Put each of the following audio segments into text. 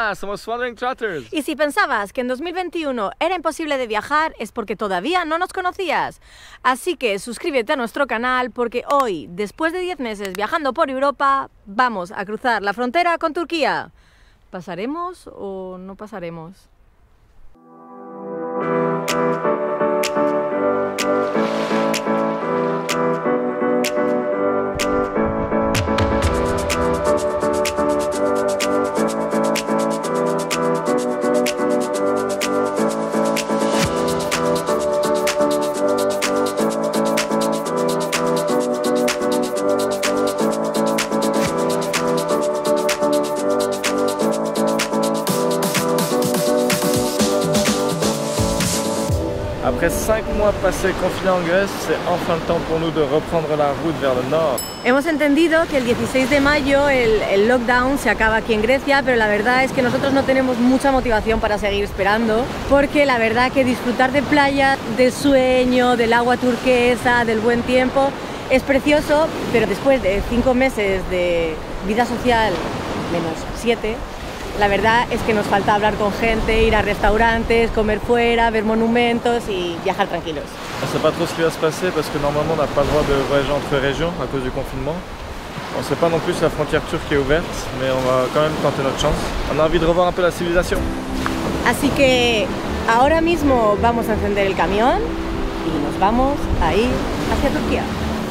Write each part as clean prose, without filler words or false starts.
Hola, somos Wandering Trotters. Y si pensabas que en 2021 era imposible de viajar, es porque todavía no nos conocías. Así que suscríbete a nuestro canal porque hoy, después de 10 meses viajando por Europa, vamos a cruzar la frontera con Turquía. ¿Pasaremos o no pasaremos? Après 5 mois passés confinés en Grèce, c'est enfin le temps pour nous de reprendre la route vers le nord. Hemos entendido que el 16 de mayo el lockdown se acaba aquí en Grecia, pero la verdad es que nosotros no tenemos mucha motivación para seguir esperando, porque la verdad que disfrutar de playa, de sueño, del agua turquesa, del buen tiempo, es precioso, pero después de 5 meses de vida social, menos 7, la verdad es que nos falta hablar con gente, ir a restaurantes, comer fuera, ver monumentos y viajar tranquilos. On ne sait pas trop ce qui va se passer parce que normalement on n'a pas le droit de voyager entre régions à cause du confinement. On ne sait pas non plus si la frontière turque est ouverte, mais on va quand même tenter notre chance. On a envie de revoir un peu la civilisation. Así que ahora mismo vamos a encender el camión y nos vamos a ir hacia Turquía.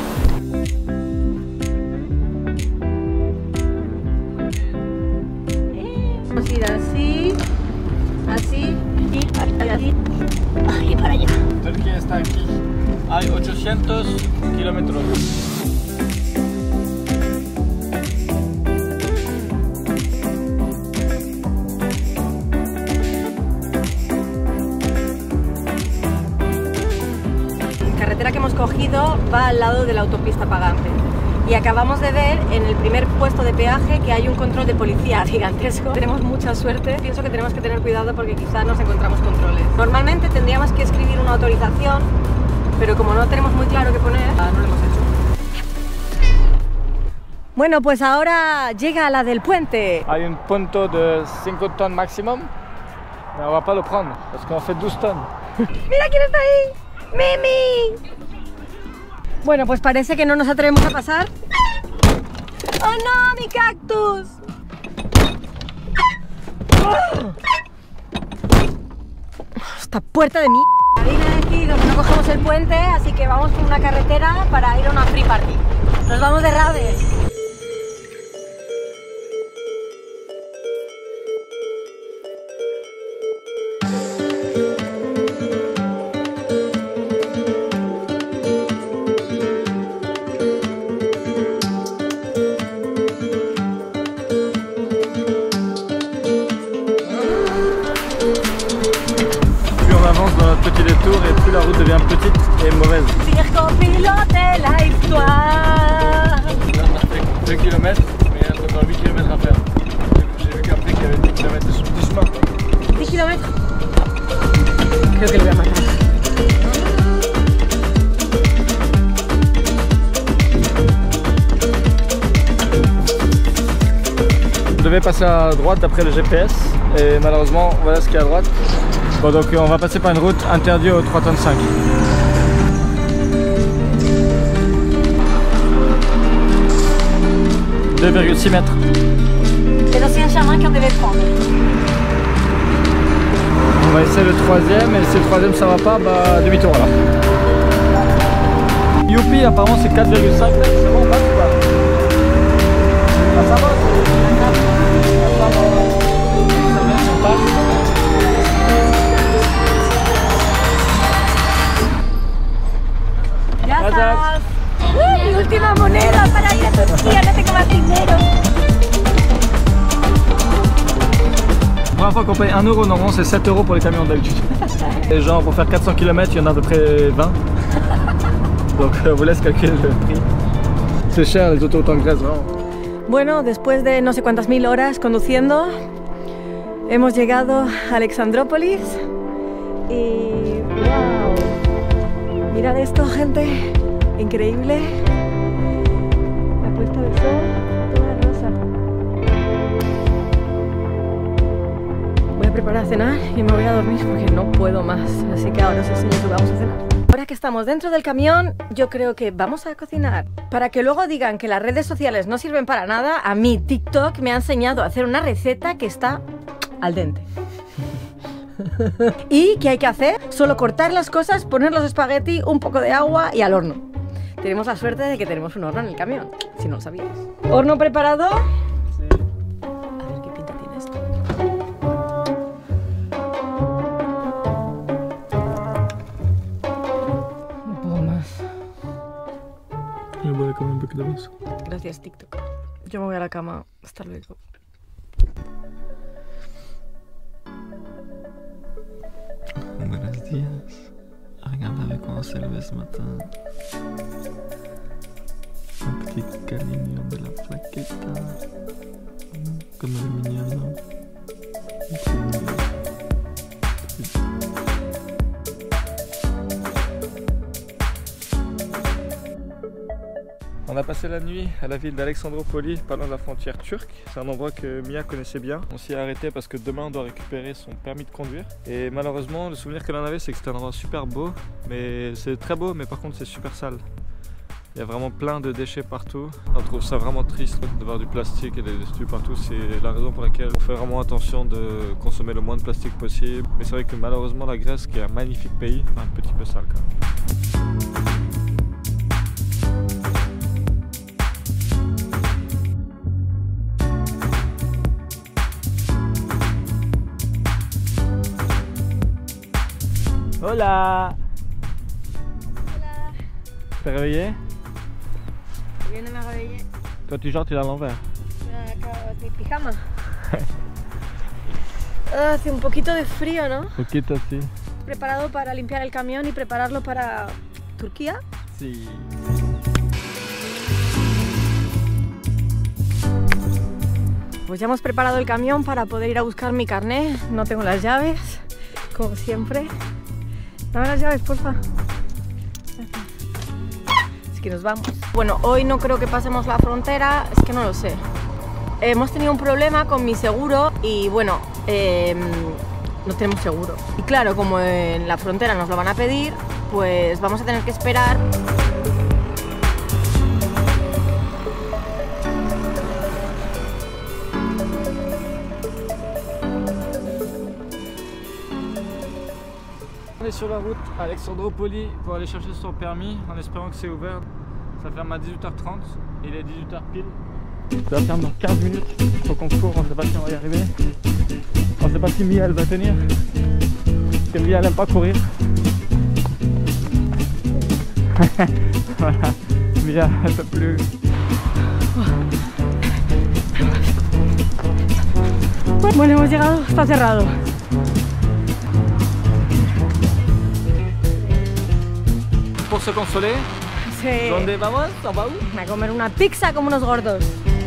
Vamos a ir así, así y para allá. Turquía está aquí. Hay 800 kilómetros. La carretera que hemos cogido va al lado de la autopista pagante. Y acabamos de ver en el primer puesto de peaje que hay un control de policía gigantesco. Tenemos mucha suerte, pienso que tenemos que tener cuidado porque quizás nos encontramos controles. Normalmente tendríamos que escribir una autorización, pero como no tenemos muy claro qué poner, no lo hemos hecho. Bueno, pues ahora llega la del puente. Hay un punto de 5 tonnes maximum, mais on va pas le prendre parce qu'on fait 12 tonnes. ¡Mira quién está ahí! ¡Mimi! Bueno, pues parece que no nos atrevemos a pasar. ¡Oh no, mi cactus! Esta puerta de mi... Viene aquí donde no cogemos el puente, así que vamos por una carretera para ir a una free party. Nos vamos de rave. Dans notre petit détour et plus la route devient petite et mauvaise. Circo pilote la histoire. Là on a fait 2 km, mais il y a encore 8 km à faire. J'ai vu qu'après qu'il y avait 10 km de chemin. 10 km. Creo que lo voy a matar. On devait passer à droite d'après le GPS et malheureusement voilà ce qu'il y a à droite. Bon, donc on va passer par une route interdite aux 3 tonnes 5. « 2,6 mètres. » C'est l'ancien chemin qu'on devait prendre. On va essayer le troisième et si le troisième ça va pas, bah demi-tour alors. Youpi, apparemment c'est 4,5 mètres, c'est bon, on passe ou pas? Ah, ça va, on passe. Gracias. Mi última moneda para ir a Turquía, no tengo más dinero. La première fois qu'on paye 1 euro, normalement c'est 7 euros pour les camions d'habitude. Et genre pour faire 400 km, il y en a à peu près 20. Donc on vous laisse calculer le prix. C'est cher les autos en Grèce, vraiment. Bueno, después de no sé cuántas mil horas conduciendo, hemos llegado a Alexandroupoli y wow, mirad esto, gente, increíble, la puesta de sol, toda rosa. a preparar a cenar y me voy a dormir porque no puedo más. Así que ahora os enseño que vamos a cenar. Ahora que estamos dentro del camión, yo creo que vamos a cocinar. Para que luego digan que las redes sociales no sirven para nada, a mí TikTok me ha enseñado a hacer una receta que está al dente. ¿Y qué hay que hacer? Solo cortar las cosas, poner los espagueti, un poco de agua y al horno. Tenemos la suerte de que tenemos un horno en el camión, si no lo sabíais. ¿Horno preparado? Sí. A ver qué pinta tiene esto. No puedo más. Yo voy a comer un poquito más. Gracias, TikTok. Yo me voy a la cama. Hasta luego. Buenos días. Regardez comment s'est levé ce matin. Un petit cariño de la flaqueta. Comme elle est mignonne. On a passé la nuit à la ville d'Alexandroupoli, pas loin de la frontière turque. C'est un endroit que Mia connaissait bien. On s'y est arrêté parce que demain on doit récupérer son permis de conduire. Et malheureusement, le souvenir qu'elle en avait, c'est que c'était un endroit super beau. Mais c'est très beau, mais par contre c'est super sale. Il y a vraiment plein de déchets partout. On trouve ça vraiment triste de voir du plastique et des déchets partout. C'est la raison pour laquelle on fait vraiment attention de consommer le moins de plastique possible. Mais c'est vrai que malheureusement la Grèce, qui est un magnifique pays, est un petit peu sale quand même. Hola. Hola. T'es réveillé? Bien me réveillé. Toi tu genre tu es à l'envers. Mi pijama. Hace un poquito de frío, ¿no? Poquito sí. Preparado para limpiar el camión y prepararlo para Turquía. Sí. Pues ya hemos preparado el camión para poder ir a buscar mi carné. No tengo las llaves, como siempre. Dame las llaves, porfa. Es que nos vamos. Bueno, hoy no creo que pasemos la frontera, es que no lo sé. Hemos tenido un problema con mi seguro y bueno, no tenemos seguro. Y claro, como en la frontera nos lo van a pedir, pues vamos a tener que esperar. On est sur la route à Alexandroupoli pour aller chercher son permis en espérant que c'est ouvert. Ça ferme à 18h30, il est 18h pile. Ça va fermer dans 15 minutes, il faut qu'on court, on ne sait pas si on va y arriver. On ne sait pas si Mia elle va tenir, parce que Mia elle n'aime pas courir. Voilà, Mia elle peut plus. Bueno, hemos llegado, está cerrado. Pour se consoler, Sí. ¿dónde vamos? ¿On va où? A comer una pizza como unos gordos.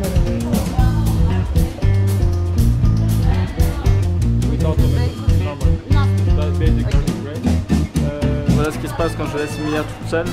Voilà ce qui se passe quand je laisse Mia toute seule.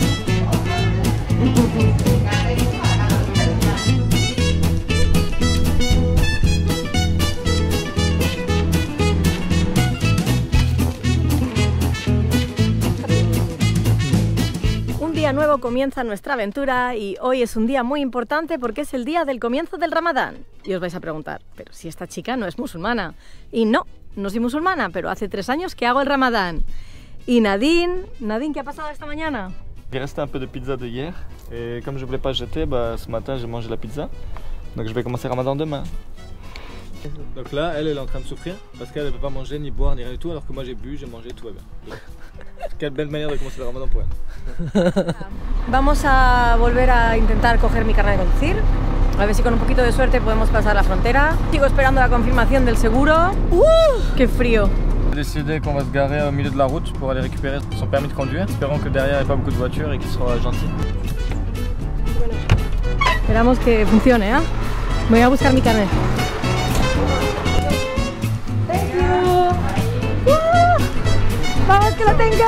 Un día nuevo comienza nuestra aventura y hoy es un día muy importante porque es el día del comienzo del Ramadán. Y os vais a preguntar, pero si esta chica no es musulmana. Y no, no soy musulmana, pero hace 3 años que hago el Ramadán. Y Nadin, ¿qué ha pasado esta mañana? Il restait un peu de pizza de hier et comme je voulais pas jeter, ce matin j'ai mangé la pizza. Donc je vais commencer Ramadan demain. Donc là, elle est en train de souffrir parce qu'elle ne peut pas manger, ni boire, ni rien du tout, alors que moi j'ai bu, j'ai mangé, tout va bien. Quelle belle manière de commencer le Ramadan pour elle. Vamos a volver a intentar coger mi carnet de conducir. A ver si con un poquito de suerte podemos pasar la frontera. Sigo esperando la confirmación del seguro. ¡Qué frío! On a décidé qu'on va se garer au milieu de la route pour aller récupérer son permis de conduire. Espérons que derrière il n'y ait pas beaucoup de voitures et qu'il sera gentil. Esperamos que funcione, ¿eh? Voy a buscar mi carnet. Thank you. ¡Vamos que lo tengo!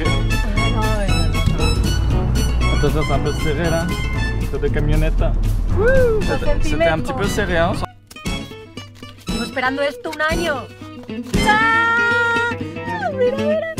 Attention, c'est un peu serré là, c'est des camionnettes. C'était un petit peu serré, hein. Llevo esperando esto un año. ¡Ah! Mira, mira.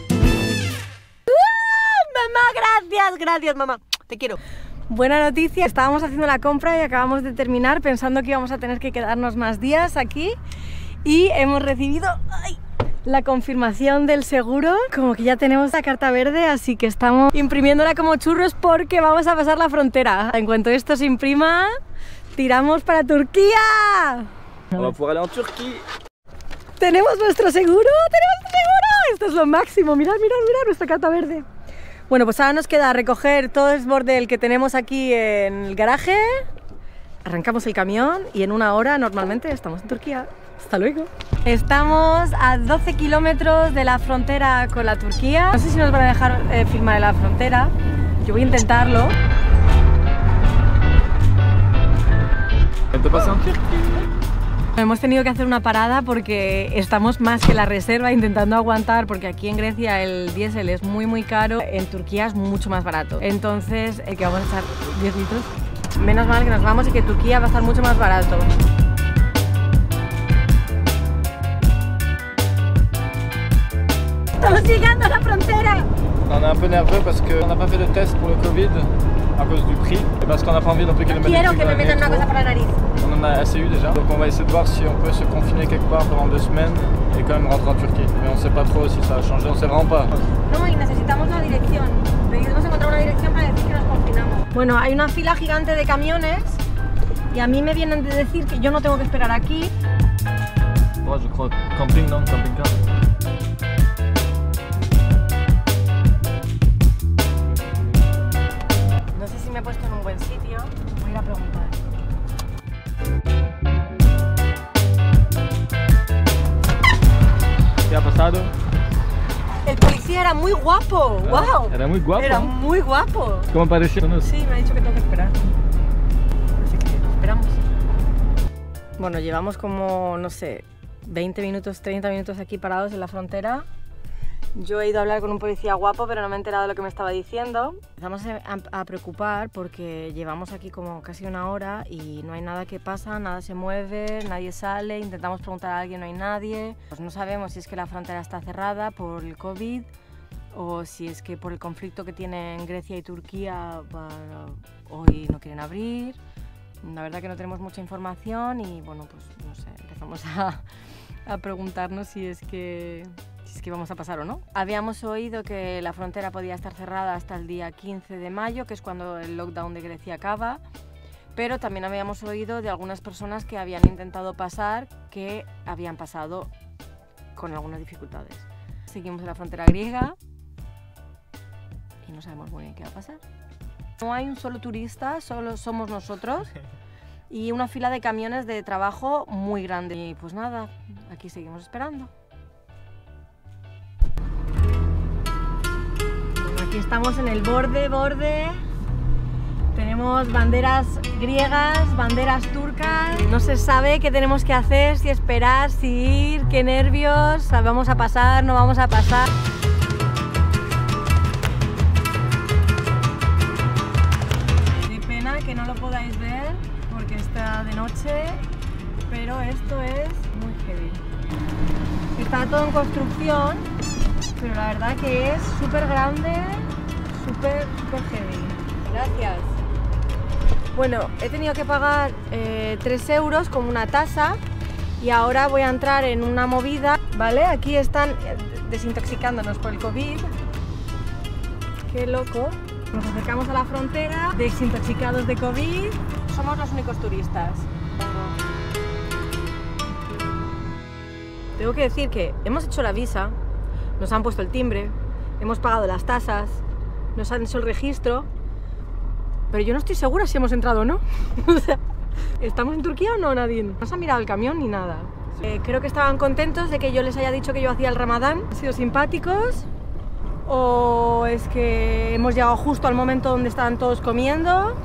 Mamá, gracias mamá. Te quiero. Buena noticia, estábamos haciendo la compra y acabamos de terminar pensando que íbamos a tener que quedarnos más días aquí y hemos recibido la confirmación del seguro, como que ya tenemos la carta verde, así que estamos imprimiéndola como churros porque vamos a pasar la frontera. En cuanto esto se imprima, tiramos para Turquía. On va pouvoir aller en Turquía. ¡Tenemos nuestro seguro! ¡Tenemos nuestro seguro! Esto es lo máximo, mirad, mirad, mirad nuestra carta verde. Bueno, pues ahora nos queda recoger todo el bordel que tenemos aquí en el garaje, arrancamos el camión y en una hora normalmente estamos en Turquía. ¡Hasta luego! Estamos a 12 kilómetros de la frontera con la Turquía. No sé si nos van a dejar filmar en la frontera, yo voy a intentarlo. ¿Te pasa en Turquía? Hemos tenido que hacer una parada porque estamos más que la reserva intentando aguantar, porque aquí en Grecia el diésel es muy caro, en Turquía es mucho más barato. Entonces, que vamos a echar 10 litros. Menos mal que nos vamos y que Turquía va a estar mucho más barato. Estamos llegando a la frontera. On est un peu nerveux parce qu'on n'a pas fait de test pour le Covid à cause du prix et parce qu'on n'a pas envie non plus que les Quiero que me metan una cosa por la nariz. On en a assez eu déjà, donc on va essayer de voir si on peut se confiner quelque part pendant 2 semaines et quand même rentrer en Turquie. Mais on sait pas trop si ça va changer, on sait vraiment pas. No, y necesitamos la dirección. Necesitamos encontrar una dirección para decir que nos confinamos. Bueno, hay una fila gigante de camiones y a mí me vienen de decir que yo no tengo que esperar aquí. Ouais, je crois camping, non? Camping-car. No sé si me he puesto en un buen sitio. Voy a ir a preguntar. ¿Qué ha pasado? El policía era muy guapo. ¡Wow! Era muy guapo. Era muy guapo. ¿Cómo parecía? Sí, me ha dicho que tengo que esperar. Así que esperamos. Bueno, llevamos como, no sé, 20 minutos, 30 minutos aquí parados en la frontera. Yo he ido a hablar con un policía guapo, pero no me he enterado de lo que me estaba diciendo. Empezamos a preocupar porque llevamos aquí como casi una hora y no hay nada que pasa, nada se mueve, nadie sale. Intentamos preguntar a alguien, no hay nadie. Pues no sabemos si es que la frontera está cerrada por el COVID o si es que por el conflicto que tienen Grecia y Turquía hoy no quieren abrir. La verdad que no tenemos mucha información y bueno, pues no sé, empezamos a preguntarnos si es que vamos a pasar o no. Habíamos oído que la frontera podía estar cerrada hasta el día 15 de mayo, que es cuando el lockdown de Grecia acaba, pero también habíamos oído de algunas personas que habían intentado pasar, que habían pasado con algunas dificultades. Seguimos en la frontera griega y no sabemos muy bien qué va a pasar. No hay un solo turista, solo somos nosotros y una fila de camiones de trabajo muy grande. Y pues nada, aquí seguimos esperando. Aquí estamos en el borde. Tenemos banderas griegas, banderas turcas. No se sabe qué tenemos que hacer, si esperar, si ir, qué nervios. ¿Vamos a pasar? ¿No vamos a pasar? Qué pena que no lo podáis ver porque está de noche, pero esto es muy heavy. Está todo en construcción, pero la verdad que es súper grande, súper heavy. Gracias. Bueno, he tenido que pagar 3 euros como una tasa y ahora voy a entrar en una movida, ¿vale? Aquí están desintoxicándonos por el COVID. Qué loco. Nos acercamos a la frontera, desintoxicados de COVID. Somos los únicos turistas. Tengo que decir que hemos hecho la visa, nos han puesto el timbre, hemos pagado las tasas, nos han hecho el registro, pero yo no estoy segura si hemos entrado o no. O sea, ¿estamos en Turquía o no, Nadin? No se ha mirado el camión ni nada. Creo que estaban contentos de que yo les haya dicho que yo hacía el Ramadán. Han sido simpáticos, o es que hemos llegado justo al momento donde estaban todos comiendo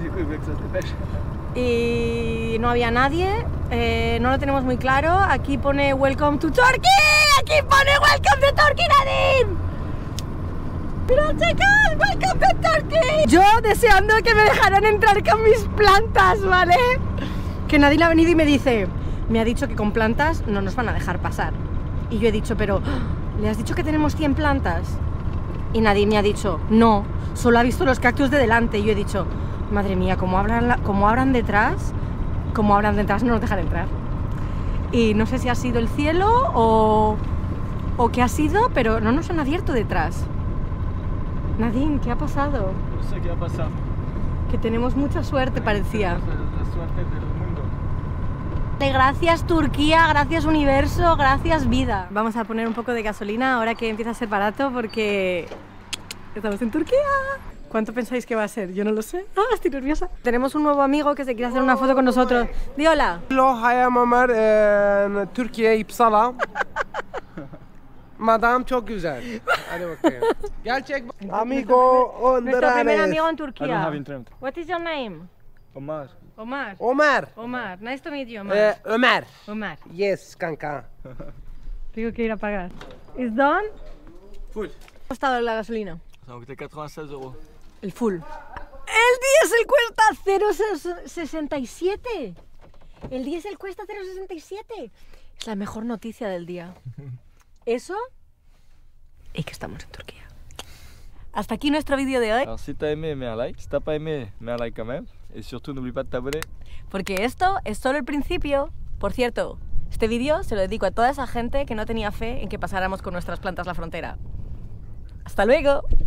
y no había nadie. No lo tenemos muy claro. Aquí pone Welcome to Turkey. Aquí pone Welcome to Turkey, Nadin. ¡Mira, chicas! ¡Welcome to Turkey! Yo deseando que me dejaran entrar con mis plantas, ¿vale? Que Nadin ha venido y me dice, me ha dicho que con plantas no nos van a dejar pasar. Y yo he dicho, pero ¿le has dicho que tenemos 100 plantas? Y Nadin me ha dicho, no, solo ha visto los cactus de delante. Y yo he dicho, madre mía, como abran detrás no nos dejan entrar. Y no sé si ha sido el cielo o qué ha sido, pero no nos han abierto detrás. Nadin, ¿qué ha pasado? No sé qué ha pasado. Que tenemos mucha suerte, parecía. La suerte del mundo. Gracias Turquía, gracias universo, gracias vida. Vamos a poner un poco de gasolina ahora que empieza a ser barato porque estamos en Turquía. ¿Cuánto pensáis que va a ser? Yo no lo sé. Estoy nerviosa. Tenemos un nuevo amigo que se quiere hacer una foto con nosotros. Di hola. Hello, I am Ömer, Türkiye İpsala. Madam çok güzel. Hadi bakayım. Gerçek amigo Nuestro primer amigo en I don't Turquía. have internet. What is your name? Omar. Omar. Ömer. Omar. Nice to meet you, Omar. Ömer. Omar. Yes kanka. Tengo que ir a pagar. Is done? Full. ¿Cómo ha estado la gasolina? Ça m'a coûté 96 €. El full. El diésel cuesta 0,67. El diésel cuesta 0,67. Es la mejor noticia del día. Eso y que estamos en Turquía. Hasta aquí nuestro vídeo de hoy. Alors si t'as aimé, mets un like. Si t'as pas aimé, mets un like quand même. Et surtout n'oublie pas de t'abonner. Porque esto es solo el principio. Por cierto, este vídeo se lo dedico a toda esa gente que no tenía fe en que pasáramos con nuestras plantas la frontera. ¡Hasta luego!